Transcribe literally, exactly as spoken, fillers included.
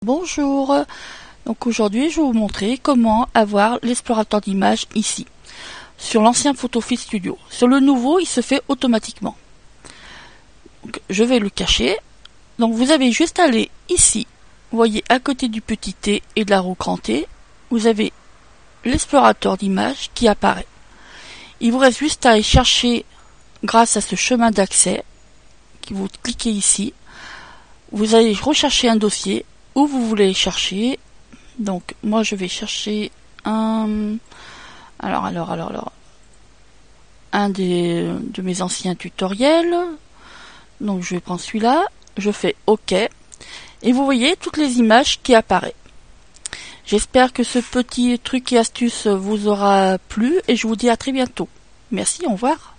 Bonjour, donc aujourd'hui je vais vous montrer comment avoir l'explorateur d'images ici, sur l'ancien Photofix Studio. Sur le nouveau, il se fait automatiquement. Donc, je vais le cacher. Donc vous avez juste à aller ici, vous voyez à côté du petit T et de la roue crantée, vous avez l'explorateur d'images qui apparaît. Il vous reste juste à aller chercher grâce à ce chemin d'accès, qui vous cliquez ici, vous allez rechercher un dossier, où vous voulez chercher. Donc moi je vais chercher un alors alors alors alors un des de mes anciens tutoriels. Donc je vais prendre celui-là, je fais OK et vous voyez toutes les images qui apparaissent. J'espère que ce petit truc et astuce vous aura plu et je vous dis à très bientôt. Merci, au revoir.